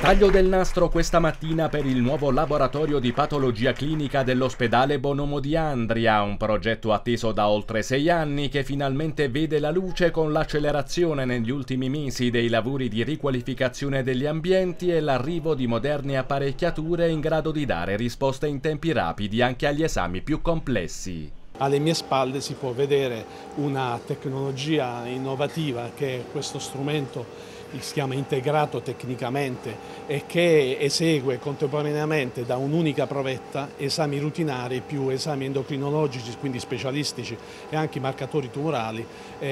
Taglio del nastro questa mattina per il nuovo laboratorio di patologia clinica dell'ospedale Bonomo di Andria, un progetto atteso da oltre 6 anni che finalmente vede la luce con l'accelerazione negli ultimi mesi dei lavori di riqualificazione degli ambienti e l'arrivo di moderne apparecchiature in grado di dare risposte in tempi rapidi anche agli esami più complessi. Alle mie spalle si può vedere una tecnologia innovativa che è questo strumento che si chiama integrato tecnicamente e che esegue contemporaneamente da un'unica provetta esami rutinari più esami endocrinologici, quindi specialistici e anche marcatori tumorali,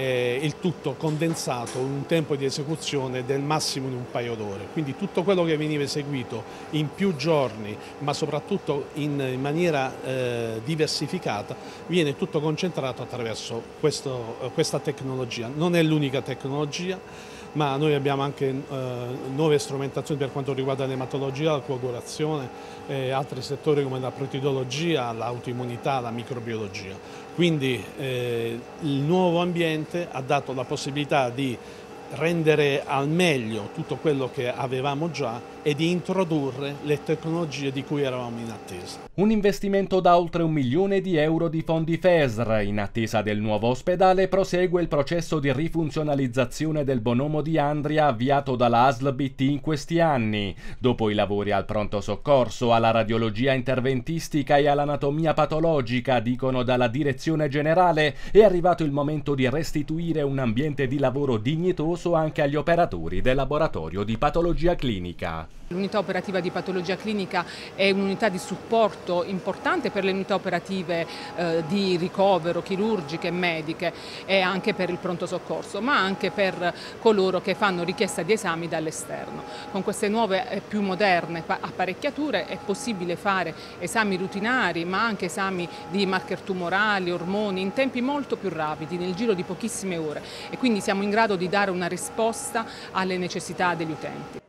il tutto condensato in un tempo di esecuzione del massimo in un paio d'ore. Quindi tutto quello che veniva eseguito in più giorni, ma soprattutto in maniera diversificata, viene tutto concentrato attraverso questa tecnologia. Non è l'unica tecnologia, ma noi abbiamo anche nuove strumentazioni per quanto riguarda l'ematologia, la coagulazione e altri settori come la protidologia, l'autoimmunità, la microbiologia. Quindi il nuovo ambiente ha dato la possibilità di rendere al meglio tutto quello che avevamo già e di introdurre le tecnologie di cui eravamo in attesa. Un investimento da oltre 1 milione di euro di fondi FESR. In attesa del nuovo ospedale prosegue il processo di rifunzionalizzazione del Bonomo di Andria avviato dalla ASL BT in questi anni. Dopo i lavori al pronto soccorso, alla radiologia interventistica e all'anatomia patologica, dicono dalla direzione generale, è arrivato il momento di restituire un ambiente di lavoro dignitoso anche agli operatori del laboratorio di patologia clinica. L'unità operativa di patologia clinica è un'unità di supporto importante per le unità operative di ricovero, chirurgiche e mediche e anche per il pronto soccorso, ma anche per coloro che fanno richiesta di esami dall'esterno. Con queste nuove e più moderne apparecchiature è possibile fare esami rutinari, ma anche esami di marker tumorali, ormoni, in tempi molto più rapidi, nel giro di pochissime ore, e quindi siamo in grado di dare una risposta alle necessità degli utenti.